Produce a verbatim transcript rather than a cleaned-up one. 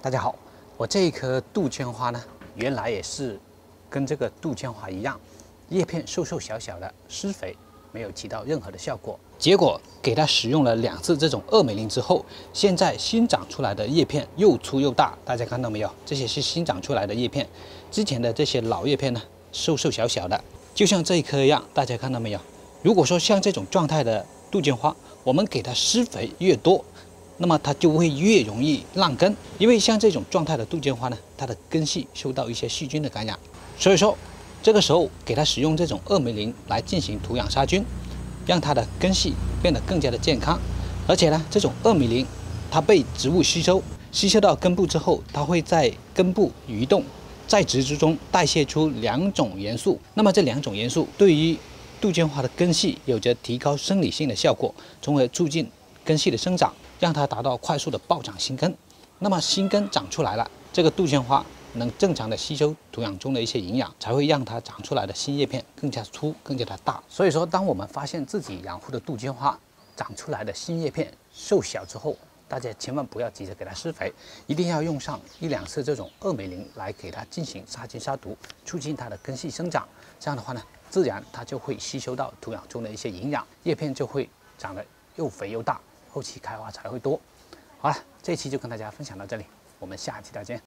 大家好，我这一棵杜鹃花呢，原来也是跟这个杜鹃花一样，叶片瘦瘦小小的，施肥没有起到任何的效果。结果给它使用了两次这种二美林之后，现在新长出来的叶片又粗又大，大家看到没有？这些是新长出来的叶片，之前的这些老叶片呢，瘦瘦小小的，就像这一棵一样，大家看到没有？如果说像这种状态的杜鹃花，我们给它施肥越多，那么它就会越容易烂根，因为像这种状态的杜鹃花呢，它的根系受到一些细菌的感染，所以说这个时候给它使用这种二美林来进行土壤杀菌，让它的根系变得更加的健康。而且呢，这种二美林它被植物吸收，吸收到根部之后，它会在根部移动，在植之中代谢出两种元素。那么这两种元素对于杜鹃花的根系有着提高生理性的效果，从而促进根系的生长，让它达到快速的暴长新根。那么新根长出来了，这个杜鹃花能正常的吸收土壤中的一些营养，才会让它长出来的新叶片更加粗、更加的大。所以说，当我们发现自己养护的杜鹃花长出来的新叶片瘦小之后，大家千万不要急着给它施肥，一定要用上一两次这种二美林来给它进行杀菌杀毒，促进它的根系生长。这样的话呢，自然它就会吸收到土壤中的一些营养，叶片就会长得又肥又大，后期开花才会多。好了，这一期就跟大家分享到这里，我们下期再见。